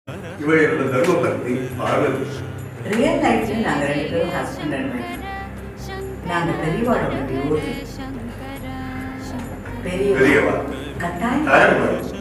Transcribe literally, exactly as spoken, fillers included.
இவள் என்னோட தர்மபத்னி பார்வதி. ரியல் லைஃப்ல நாங்க ரெண்டு பேரும் ஹஸ்பண்ட் அண்ட் ஒய்ஃப். நாங்க பெரியவாளோட டிவோர்ஸ். பெரியவா பெரியவா கட்டாயம் தாயம்